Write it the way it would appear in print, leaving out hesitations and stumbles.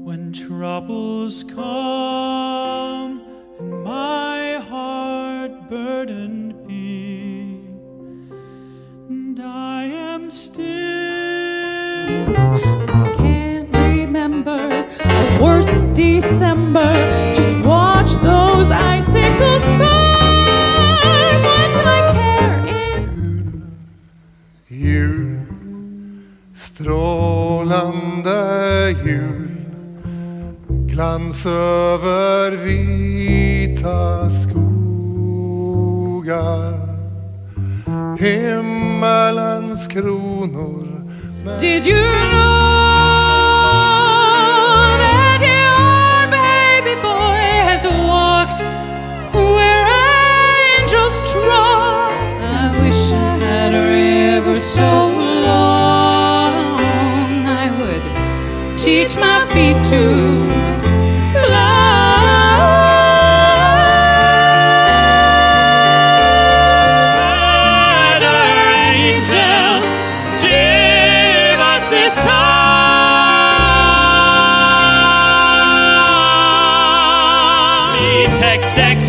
when troubles come and my heart burdened be, and I am still. I can't remember a worse December. Just watch those icicles fall. What do I care if jul, strålande jul, glans över vita skogar, himmelens kronor. Did you know that your baby boy has walked where angels trod? I wish I had a river so long I would teach my feet to Text